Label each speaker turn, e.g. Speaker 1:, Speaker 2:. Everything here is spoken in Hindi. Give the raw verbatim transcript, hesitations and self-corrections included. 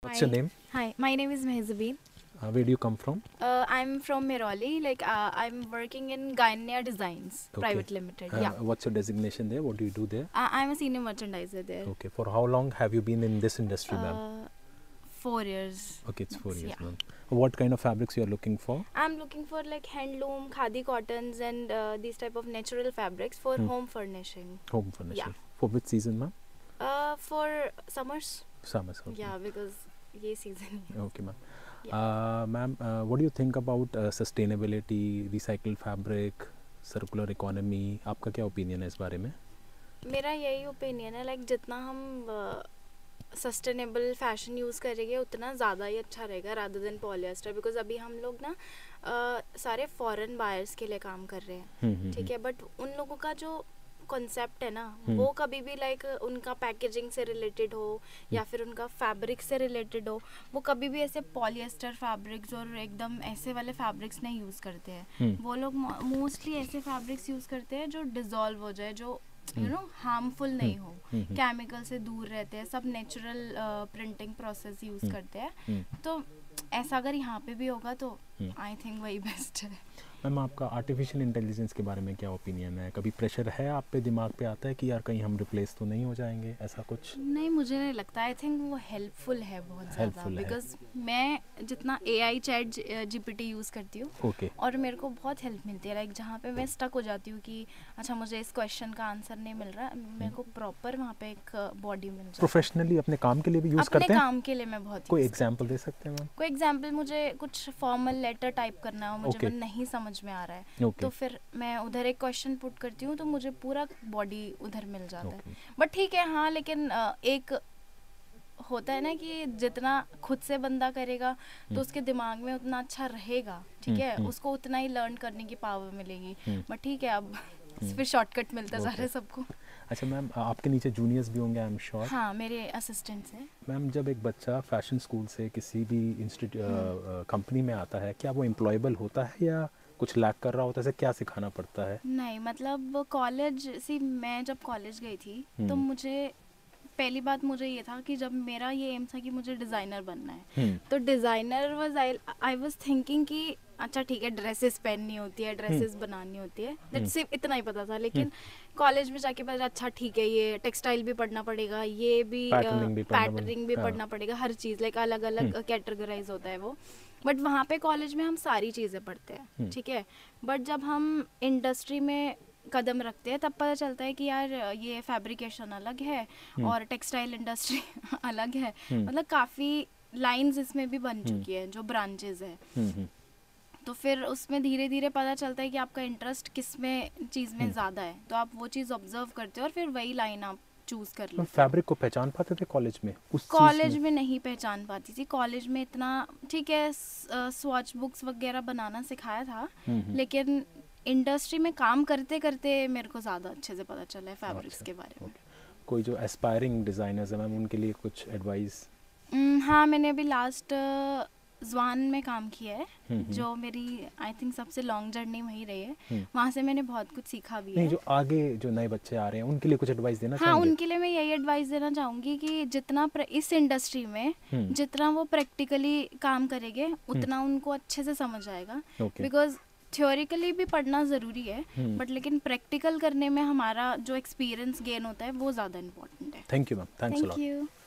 Speaker 1: What's your
Speaker 2: Hi.
Speaker 1: name?
Speaker 2: Hi, my name is Mehzabeen.
Speaker 1: Uh, where do you come from?
Speaker 2: Uh, I'm from Miroli. Like uh, I'm working in Gainia Designs
Speaker 1: Okay.
Speaker 2: Private Limited.
Speaker 1: Uh,
Speaker 2: Yeah.
Speaker 1: What's your designation there? What do you do there?
Speaker 2: I- I'm a senior merchandiser there.
Speaker 1: Okay. For how long have you been in this industry, ma'am?
Speaker 2: Uh, four years.
Speaker 1: Okay, it's four years,
Speaker 2: yeah.
Speaker 1: ma'am. What kind of fabrics you are looking for?
Speaker 2: I'm looking for like handloom, khadi cottons, and uh, these type of natural fabrics for
Speaker 1: Hmm.
Speaker 2: home furnishing.
Speaker 1: Home furnishing.
Speaker 2: Yeah.
Speaker 1: For which season, ma'am?
Speaker 2: Uh, for summers.
Speaker 1: Summer. Okay.
Speaker 2: Yeah, because ये season. ही है.
Speaker 1: Okay, ma'am.
Speaker 2: Yeah.
Speaker 1: Uh, ma'am, uh, what do you think about uh, sustainability, recycled fabric, circular economy? आपका क्या opinion है इस बारे में?
Speaker 2: मेरा यही ओपिनियन है लाइक जितना हम सस्टेनेबल फैशन यूज़ करेंगे उतना ज़्यादा ही अच्छा रहेगा रादर देन पॉलिएस्टर बिकॉज अभी हम लोग ना uh, सारे फॉरेन बायर्स के लिए काम कर रहे हैं
Speaker 1: हम्म, हम्म,
Speaker 2: ठीक है बट उन लोगों का जो कॉन्सेप्ट है ना
Speaker 1: हम्म।
Speaker 2: वो कभी भी लाइक उनका पैकेजिंग से रिलेटेड हो या फिर उनका फैब्रिक से रिलेटेड हो वो कभी भी ऐसे पॉलिएस्टर फैब्रिक्स और एकदम ऐसे वाले फैब्रिक्स नहीं यूज़ करते हैं
Speaker 1: हम्म,
Speaker 2: वो लोग मोस्टली ऐसे फैब्रिक्स यूज़ करते हैं जो डिजॉल्व हो जाए जो यू
Speaker 1: हम्म।
Speaker 2: नो हार्मफुल नहीं हो
Speaker 1: हम्म, हम्म,
Speaker 2: केमिकल से दूर रहते हैं सब natural printing process use
Speaker 1: hmm,
Speaker 2: करते हैं
Speaker 1: हम्म।
Speaker 2: तो ऐसा अगर यहाँ पे भी होगा तो
Speaker 1: हम्म।
Speaker 2: आई थिंक वही बेस्ट है
Speaker 1: मैम आपका आर्टिफिशियल इंटेलिजेंस के बारे में क्या ओपिनियन है? कभी प्रेशर है आप पे, दिमाग पे आता है कि यार कहीं हम रिप्लेस तो नहीं हो जाएंगे, ऐसा कुछ?
Speaker 2: नहीं मुझे नहीं लगता आई थिंक वो हेल्पफुल है बहुत ज़्यादा
Speaker 1: Helpful है।
Speaker 2: बिकॉज मैं जितना A I chat GPT use करती हूँ
Speaker 1: ओके.
Speaker 2: और मेरे को बहुत हेल्प मिलती है लाइक जहाँ पे मैं स्टक हो जाती हूँ कि अच्छा मुझे इस क्वेश्चन का आंसर नहीं मिल रहा मेरे को प्रॉपर वहाँ पे एक बॉडी मिल जाती है
Speaker 1: प्रोफेशनली अपने काम के लिए भी यूज़
Speaker 2: अपने
Speaker 1: करते हैं?
Speaker 2: काम के लिए मैं बहुत
Speaker 1: कोई
Speaker 2: use
Speaker 1: एग्जांपल दे सकते हैं मैम?
Speaker 2: कोई एग्जाम्पल मुझे कुछ फॉर्मल लेटर टाइप करना हो मुझे
Speaker 1: Okay.
Speaker 2: वो नहीं समझ में आ रहा है
Speaker 1: ओके.
Speaker 2: तो फिर मैं उधर एक क्वेश्चन पुट करती हूँ तो मुझे पूरा बॉडी उधर मिल जाता है
Speaker 1: ओके.
Speaker 2: बट ठीक है हाँ लेकिन अ, एक होता है ना कि जितना खुद से बंदा करेगा तो
Speaker 1: हम्म।
Speaker 2: उसके दिमाग में उतना अच्छा रहेगा ठीक
Speaker 1: हम्म,
Speaker 2: है
Speaker 1: हम्म।
Speaker 2: उसको उतना ही लर्न करने की पावर मिलेगी
Speaker 1: हम्म।
Speaker 2: बट ठीक है अब फिर शॉर्टकट मिलता जा रहा है
Speaker 1: Okay.
Speaker 2: सबको
Speaker 1: अच्छा मैम, आपके नीचे जूनियर्स भी होंगे आई एम श्योर.
Speaker 2: हाँ मेरे असिस्टेंट्स हैं
Speaker 1: मैम जब एक बच्चा फैशन स्कूल से किसी भी इंस्टीट्यूट कंपनी में आता है, क्या वो एम्प्लॉयबल होता है या कुछ लैक कर रहा होता है? क्या सिखाना पड़ता है?
Speaker 2: नहीं मतलब कॉलेज सी मैं जब कॉलेज गई थी तो
Speaker 1: हम्म।
Speaker 2: मुझे पहली बात मुझे ये था कि जब मेरा ये एम था कि मुझे डिज़ाइनर बनना है
Speaker 1: हम्म,
Speaker 2: तो designer was I I was thinking कि अच्छा ठीक है ड्रेसेस पहननी होती है ड्रेसेस बनानी होती है
Speaker 1: हम्म।
Speaker 2: दैट सिर्फ इतना ही पता था लेकिन कॉलेज में जाके पता अच्छा ठीक है ये टेक्सटाइल भी पढ़ना पड़ेगा ये भी
Speaker 1: Patterning भी पढ़ना पड़ेगा,
Speaker 2: पैटर्निंग भी
Speaker 1: हाँ।
Speaker 2: पढ़ना पड़ेगा हर चीज़ लाइक अलग अलग
Speaker 1: हम्म।
Speaker 2: कैटेगराइज होता है वो बट वहाँ पे कॉलेज में हम सारी चीज़ें पढ़ते हैं
Speaker 1: हम्म।
Speaker 2: ठीक है बट जब हम इंडस्ट्री में कदम रखते हैं तब पता चलता है कि यार ये फैब्रिकेशन अलग है
Speaker 1: हम्म।
Speaker 2: और टेक्सटाइल इंडस्ट्री अलग है
Speaker 1: हम्म।
Speaker 2: मतलब काफ़ी लाइंस इसमें भी बन
Speaker 1: हम्म।
Speaker 2: चुकी हैं जो ब्रांचेज है
Speaker 1: हम्म, हम्म,
Speaker 2: तो फिर उसमें धीरे धीरे पता चलता है कि आपका इंटरेस्ट किस में चीज़ में
Speaker 1: हम्म।
Speaker 2: ज़्यादा है तो आप वो चीज़ ऑब्जर्व करते हो और फिर वही लाइन आप चूज़ कर
Speaker 1: मैम
Speaker 2: लेते हो
Speaker 1: फैब्रिक को पहचान पाते थे कॉलेज में? उस चीज़
Speaker 2: कॉलेज में नहीं पहचान पाती थी कॉलेज में इतना ठीक है स्वॉच बुक्स वगैरह बनाना सिखाया था
Speaker 1: हम्म, हम्म।
Speaker 2: लेकिन इंडस्ट्री में काम करते करते मेरे को ज़्यादा अच्छे से पता चला है फैब्रिक्स
Speaker 1: अच्छा,
Speaker 2: के बारे में
Speaker 1: कोई जो एस्पायरिंग डिज़ाइनर्स हैं मैम उनके लिए कुछ एडवाइस?
Speaker 2: हम्म, हाँ मैंने अभी लास्ट जवान में काम किया है
Speaker 1: हम्म, हम्म।
Speaker 2: जो मेरी आई थिंक सबसे लॉन्ग जर्नी वही रही है
Speaker 1: हम्म।
Speaker 2: वहाँ से मैंने बहुत कुछ सीखा भी
Speaker 1: नहीं,
Speaker 2: है
Speaker 1: जो आगे जो नए बच्चे आ रहे हैं उनके लिए कुछ एडवाइस देना
Speaker 2: हाँ
Speaker 1: चाहेंगे?
Speaker 2: उनके लिए मैं यही एडवाइस देना चाहूँगी कि जितना प्र- इस इंडस्ट्री में
Speaker 1: हम्म,
Speaker 2: जितना वो प्रैक्टिकली काम करेंगे उतना उनको अच्छे से समझ आएगा
Speaker 1: ओके.
Speaker 2: बिकॉज थ्योरिकली भी पढ़ना ज़रूरी है
Speaker 1: हम्म।
Speaker 2: बट लेकिन प्रैक्टिकल करने में हमारा जो एक्सपीरियंस गेन होता है वो ज़्यादा इम्पोर्टेंट है
Speaker 1: thank you ma'am, thanks a
Speaker 2: thank
Speaker 1: lot.
Speaker 2: You